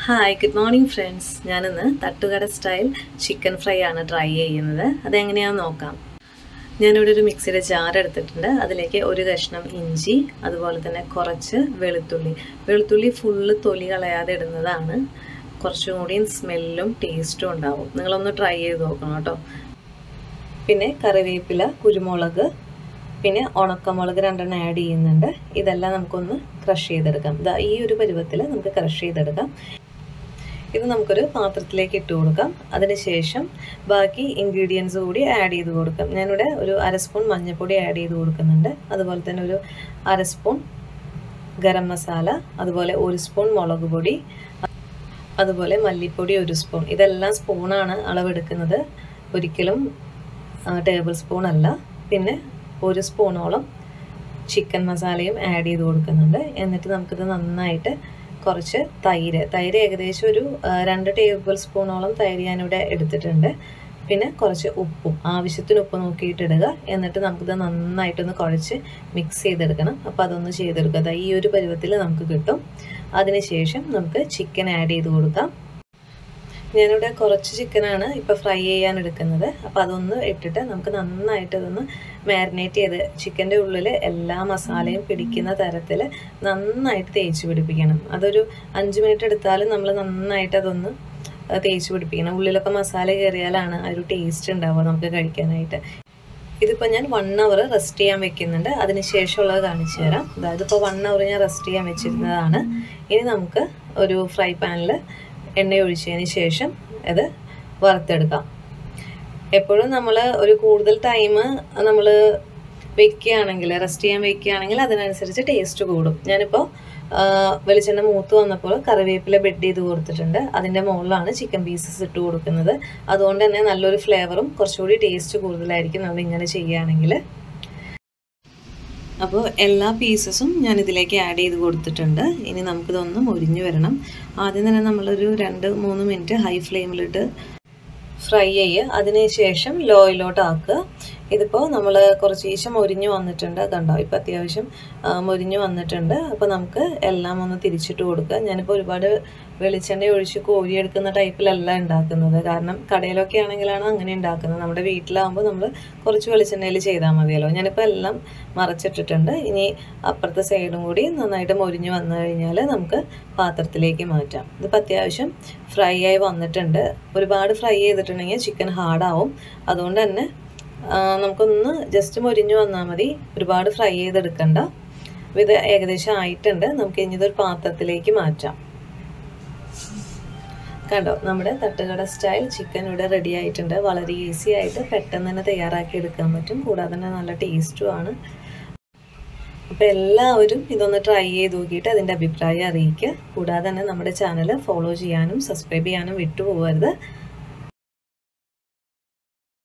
Hi, good morning friends. ഞാനിന്ന് തട്ടുകട style chicken fry ആണ് ട്രൈ ചെയ്യുന്നത്. അതെങ്ങനെയാണെന്ന് നോക്കാം. ഞാനിവിടെ ഒരു മിക്സിയുടെ ജാർ എടുത്തിട്ടുണ്ട്. അതിലേക്ക് ഒരു കഷ്ണം ഇഞ്ചി, അതുപോലെ തന്നെ കുറച്ച് വെളുത്തുള്ളി. വെളുത്തുള്ളി ഫുള്ള് തൊലി കളയാതെ ഇടുന്നതാണ്. കുറച്ചും കൂടി സ്മെല്ലും ടേസ്റ്റും ഉണ്ടാവും. നിങ്ങളൊന്ന് ട്രൈ ചെയ്ത് നോക്കണം കേട്ടോ. പിന്നെ കറിവേപ്പില, കുരുമുളക്, പിന്നെ ഉണക്കമുളക് രണ്ടെണ്ണം ആഡ് ചെയ്യുന്നുണ്ട്. ഇതെല്ലാം നമുക്കൊന്ന് ക്രഷ് ചെയ്തെടുക്കാം. ഈ ഒരു പരുവത്തിൽ നമുക്ക് ക്രഷ് ചെയ്തെടുക്കാം. ഇത് നമുക്കൊരു പാത്രത്തിലേക്ക് ഇട്ട് കൊടുക്കാം. അതിനുശേഷം ബാക്കി ഇൻഗ്രീഡിയൻസ് കൂടി ആഡ് ചെയ്ത് കൊടുക്കാം. ഞാനിവിടെ ഒരു അര സ്പൂൺ മഞ്ഞൾപ്പൊടി ആഡ് ചെയ്ത് കൊടുക്കുന്നുണ്ട്. അതുപോലെ തന്നെ ഒരു അര സ്പൂൺ ഗരം മസാല, അതുപോലെ ഒരു സ്പൂൺ മുളക് പൊടി, അതുപോലെ മല്ലിപ്പൊടി ഒരു സ്പൂൺ. ഇതെല്ലാം സ്പൂണാണ് അളവെടുക്കുന്നത്, ഒരിക്കലും ടേബിൾ സ്പൂൺ അല്ല. പിന്നെ ഒരു സ്പൂണോളം ചിക്കൻ മസാലയും ആഡ് ചെയ്ത് കൊടുക്കുന്നുണ്ട്. എന്നിട്ട് നമുക്കിത് നന്നായിട്ട് കുറച്ച് തൈര് ഏകദേശം ഒരു 2 ടേബിൾ സ്പൂണോളം തൈര് ഞാനിവിടെ എടുത്തിട്ടുണ്ട്. പിന്നെ കുറച്ച് ഉപ്പും ആവശ്യത്തിന് ഉപ്പ് നോക്കിയിട്ട് ഇടുക. എന്നിട്ട് നമുക്കിത് നന്നായിട്ടൊന്ന് കുഴച്ച് മിക്സ് ചെയ്തെടുക്കണം. അപ്പോൾ അതൊന്ന് ചെയ്തെടുക്കുക. ഈ ഒരു പരുവത്തിൽ നമുക്ക് കിട്ടും. അതിനുശേഷം നമുക്ക് ചിക്കൻ ആഡ് ചെയ്ത് കൊടുക്കാം. ഞാനിവിടെ കുറച്ച് ചിക്കനാണ് ഇപ്പോൾ ഫ്രൈ ചെയ്യാൻ എടുക്കുന്നത്. അപ്പോൾ അതൊന്ന് ഇട്ടിട്ട് നമുക്ക് നന്നായിട്ട് അതൊന്ന് മാരിനേറ്റ് ചെയ്ത് ചിക്കൻ്റെ ഉള്ളിൽ എല്ലാ മസാലയും പിടിക്കുന്ന തരത്തിൽ നന്നായിട്ട് തേച്ച് പിടിപ്പിക്കണം. അതൊരു 5 മിനിറ്റ് എടുത്താലും നമ്മൾ നന്നായിട്ട് അതൊന്ന് തേച്ച് പിടിപ്പിക്കണം. ഉള്ളിലൊക്കെ മസാല കയറിയാലാണ് ആ ഒരു ടേസ്റ്റ് ഉണ്ടാവുക നമുക്ക് കഴിക്കാനായിട്ട്. ഇതിപ്പോൾ ഞാൻ 1 അവർ റെസ്റ്റ് ചെയ്യാൻ വെക്കുന്നുണ്ട്. അതിന് ശേഷമുള്ളത് കാണിച്ചു തരാം. അതായത് ഇപ്പോൾ 1 അവർ ഞാൻ റെസ്റ്റ് ചെയ്യാൻ വെച്ചിരുന്നതാണ്. ഇനി നമുക്ക് ഒരു ഫ്രൈ പാനിൽ എണ്ണ ഒഴിച്ചതിന് ശേഷം അത് വറുത്തെടുക്കാം. എപ്പോഴും നമ്മൾ ഒരു കൂടുതൽ ടൈം നമ്മൾ വെക്കുകയാണെങ്കിൽ, റെസ്റ്റ് ചെയ്യാൻ വെക്കുകയാണെങ്കിൽ അതിനനുസരിച്ച് ടേസ്റ്റ് കൂടും. ഞാനിപ്പോൾ വെളിച്ചെണ്ണ മൂത്ത് വന്നപ്പോൾ കറിവേപ്പില ബെഡ് ചെയ്ത് കൊടുത്തിട്ടുണ്ട്. അതിൻ്റെ മുകളിലാണ് ചിക്കൻ പീസസ് ഇട്ട് കൊടുക്കുന്നത്. അതുകൊണ്ട് തന്നെ നല്ലൊരു ഫ്ലേവറും കുറച്ചുകൂടി ടേസ്റ്റ് കൂടുതലായിരിക്കും നമ്മൾ ഇങ്ങനെ ചെയ്യുകയാണെങ്കിൽ. അപ്പോൾ എല്ലാ പീസസും ഞാൻ ഇതിലേക്ക് ആഡ് ചെയ്ത് കൊടുത്തിട്ടുണ്ട്. ഇനി നമുക്കിതൊന്ന് മൊരിഞ്ഞ് വരണം. ആദ്യം തന്നെ നമ്മളൊരു 2-3 മിനിറ്റ് ഹൈ ഫ്ലെയിമിലിട്ട് ഫ്രൈ ചെയ്യുക. അതിനുശേഷം ലോയിലോട്ട് ആക്കുക. ഇതിപ്പോൾ നമ്മൾ കുറച്ച് മൊരിഞ്ഞ് വന്നിട്ടുണ്ട്. കണ്ടോ, ഇപ്പോൾ അത്യാവശ്യം മൊരിഞ്ഞ് വന്നിട്ടുണ്ട്. അപ്പോൾ നമുക്ക് എല്ലാം ഒന്ന് തിരിച്ചിട്ട് കൊടുക്കുക. ഞാനിപ്പോൾ ഒരുപാട് വെളിച്ചെണ്ണ ഒഴിച്ച് കോരിയെടുക്കുന്ന ടൈപ്പിലല്ല ഉണ്ടാക്കുന്നത്. കാരണം കടയിലൊക്കെ ആണെങ്കിലാണ് അങ്ങനെ ഉണ്ടാക്കുന്നത്. നമ്മുടെ വീട്ടിലാകുമ്പോൾ നമ്മൾ കുറച്ച് വെളിച്ചെണ്ണയിൽ ചെയ്താൽ മതിയല്ലോ. ഞാനിപ്പോൾ എല്ലാം മറച്ചിട്ടിട്ടുണ്ട്. ഇനി അപ്പുറത്തെ സൈഡും കൂടി നന്നായിട്ട് മൊരിഞ്ഞ് വന്നു കഴിഞ്ഞാൽ നമുക്ക് പാത്രത്തിലേക്ക് മാറ്റാം. ഇതിപ്പോൾ അത്യാവശ്യം ഫ്രൈ ആയി വന്നിട്ടുണ്ട്. ഒരുപാട് ഫ്രൈ ചെയ്തിട്ടുണ്ടെങ്കിൽ ചിക്കൻ ഹാർഡാവും. അതുകൊണ്ട് തന്നെ നമുക്കൊന്ന് ജസ്റ്റ് മൊരിഞ്ഞ് വന്നാൽ മതി. ഒരുപാട് ഫ്രൈ ചെയ്തെടുക്കണ്ട. അപ്പോൾ ഇത് ഏകദേശം ആയിട്ടുണ്ട്. നമുക്ക് ഇനി ഇതൊരു പാത്രത്തിലേക്ക് മാറ്റാം. കണ്ടോ, നമ്മുടെ തട്ടുകട സ്റ്റൈൽ ചിക്കൻ ഇവിടെ റെഡി ആയിട്ടുണ്ട്. വളരെ ഈസി ആയിട്ട് പെട്ടെന്ന് തന്നെ തയ്യാറാക്കി എടുക്കാൻ പറ്റും. കൂടാതെ തന്നെ നല്ല ടേസ്റ്റും ആണ്. അപ്പോൾ എല്ലാവരും ഇതൊന്ന് ട്രൈ ചെയ്ത് നോക്കിയിട്ട് അതിൻ്റെ അഭിപ്രായം അറിയിക്കുക. കൂടാതെ തന്നെ നമ്മുടെ ചാനൽ ഫോളോ ചെയ്യാനും സബ്സ്ക്രൈബ് ചെയ്യാനും വിട്ടുപോകരുത്.